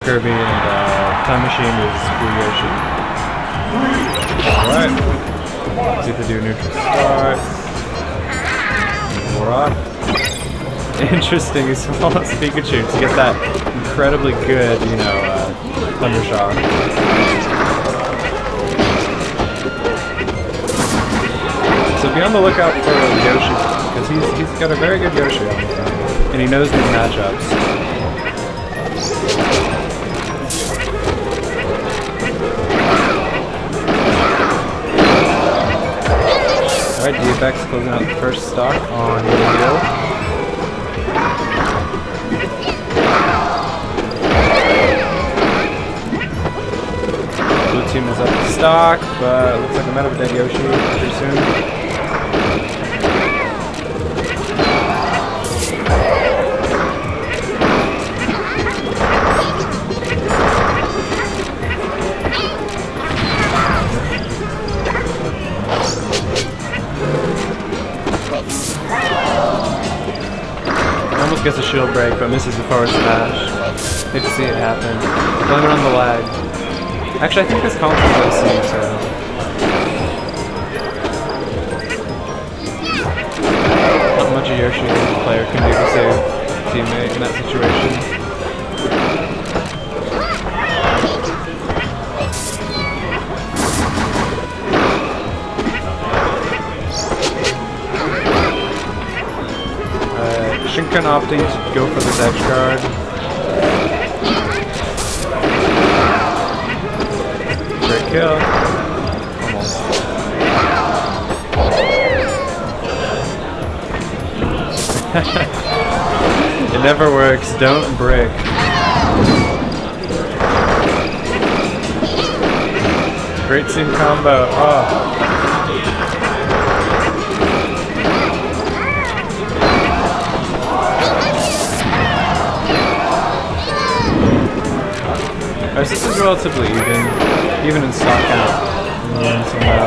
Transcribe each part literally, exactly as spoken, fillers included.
Kirby and uh, Time Machine is Yoshi. Alright. See if they do neutral start. We're off. Interesting, he swallows Pikachu to get that incredibly good, you know, uh, Thunder Shock. So be on the lookout for Yoshi, because he's, he's got a very good Yoshi on the front, and he knows these matchups. Alright, D F X closing out the first stock on Little Hill. Blue team is up to stock, but looks like I'm out of a dead Yoshi pretty soon. Gets a shield break, but misses the forward smash. Hate to see it happen. Blame it on the lag. Actually, I think this console's O C, so... not much a Yoshi player can do to save a teammate in that situation. Shinken opting to go for this edge guard. Great kill. Almost. It never works. Don't brick. Great team combo. Oh. Alright, this is relatively even, even in stock count. Mm, somehow.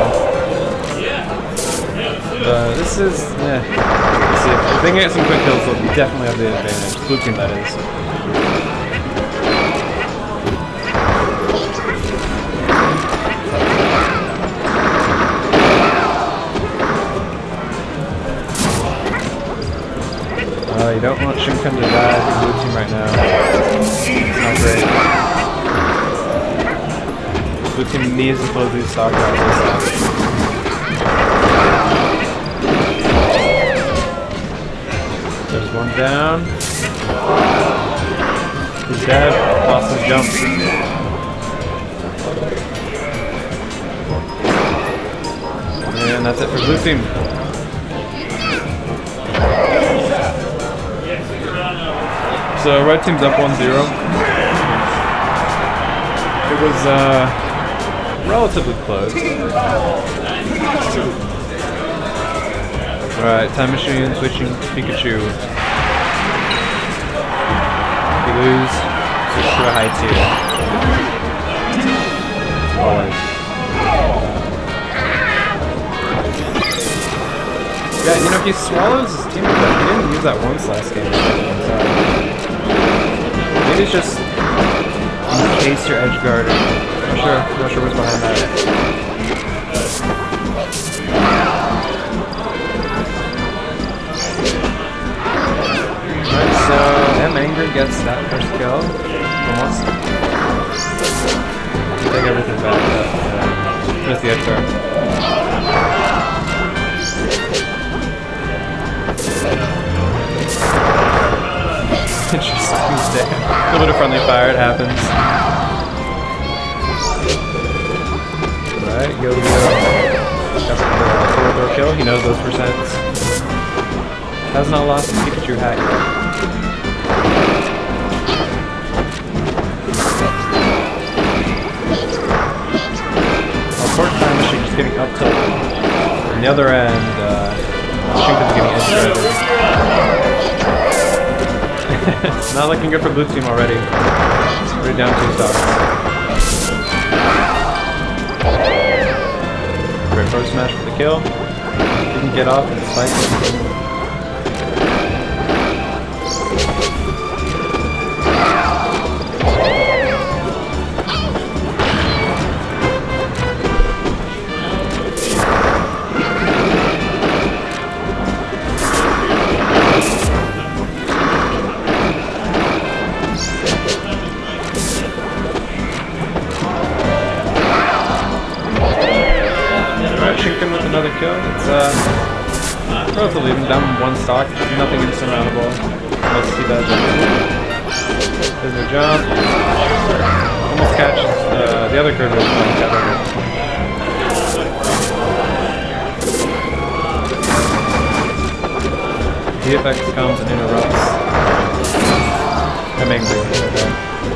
But this is, yeah. Let's see, if they can get some quick kills, they'll definitely have the advantage. Blue team, that is. Uh, you don't want Shinken to die for blue team right now. It's not great. Blue team needs to close these stock outs this time. There's one down. He's dead. Lost his jump. And that's it for blue team. So red team's up one zero. It was uh, relatively close. Alright, Time Machine switching to Pikachu. If you lose, switch to a high tier. Always. Yeah, you know, he swallows his teammate, but he didn't use that once last game. Maybe it's just encase your edge guard. I'm not sure, I'm not sure what's behind that. Alright, so M Angry gets that first kill. Almost. Take everything back up. Uh, just the edge guard. Interesting. A little bit of friendly fire, it happens. Alright, go, go. Got the forward throw kill, he knows those percents. Has not lost his Pikachu hat yet. Our fourth time machine just getting up tilted. On the other end, uh, Shinken's getting edge guarded. It's not looking good for blue team already. We're down two stocks. Great forward smash for the kill. You can get off and spike it. another kill. It's uh, relatively even down one stock. Nothing insurmountable. Let's see that. There's a jump. Almost catches uh, the other curve. D F X comes and interrupts. I'm angry. Okay.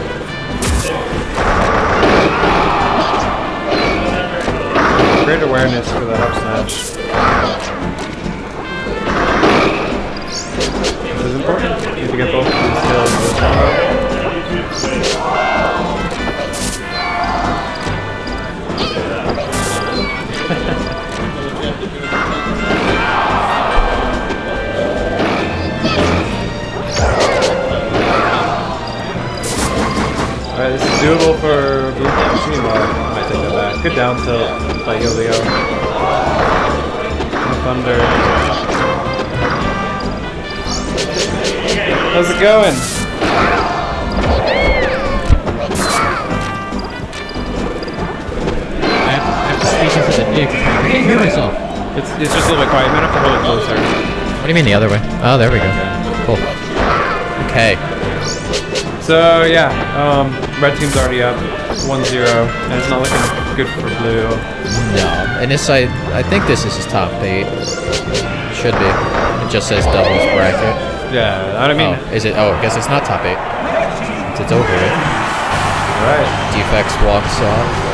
Great awareness for that up smash. This is important. You need to get both of these kills. Alright, this is doable for Blue Machine. Well, I might take that back. Good down tilt by Yo-Leo. Thunder. How's it going? I have, I have to speak into the mic. I can't hear myself. It's, it's just a little bit quiet. You might have to hold it closer. What do you mean the other way? Oh, there we go. Cool. Okay. So yeah, um, red team's already up one zero, and it's not looking good for blue. No, and this I I think this is his top eight. Should be. It just says doubles bracket. Yeah, I mean. Oh, is it? Oh, I guess it's not top eight. It's, it's over it. Right. Defects walks off.